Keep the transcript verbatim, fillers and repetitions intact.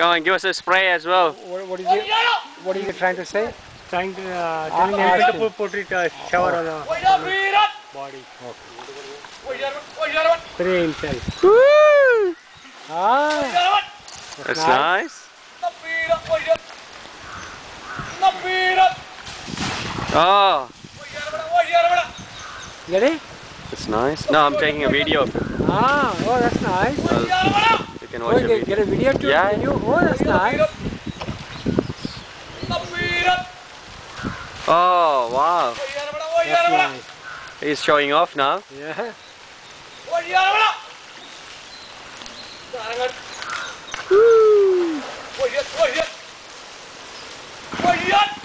Come on, give us a spray as well. What, what is it? What are you trying to say? Trying to uh, telling him to put, put it uh, shower on the body. Okay. Very intense. Woo! Ah, That's nice. nice. Oh, get it? that's nice. No, I'm taking a video of it. Ah, oh, that's nice. So you can Oh, watch you a get, video. get a video too? Yeah. Can you? Oh, that's nice. Oh, wow. That's nice. He's showing off now. Yeah. Woo!